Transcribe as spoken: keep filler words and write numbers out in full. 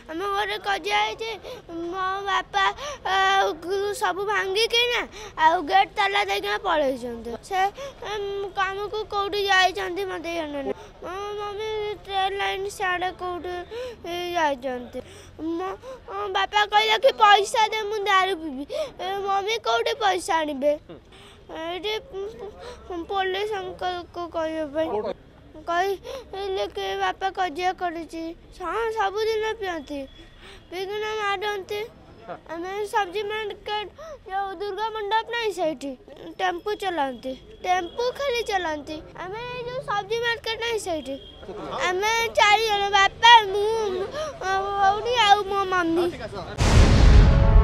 आम घर कजिया मो बापा सब भांगिक ना गेट ताला देना पलि से कम को कौटी जाती मत जाना मो मम्मी ट्रेन लाइन साढ़े कौटी जाती मो बापा कहला कि पैसा दे मुझे दारू पीबी मम्मी कौटी पैसा आनबे ये पुलिस अंकल को कह कहले कि बापा कजिया कर हाँ सबुदिन पिंती पीकिना मारती आम सब्जी मार्केट जो दुर्गा मंडप नहीं सही टेम्पू चलाती टेम्पू खाली चलाती आम जो सब्जी मार्केट नहीं सही आम चार जन बापा मुझे मम्मी।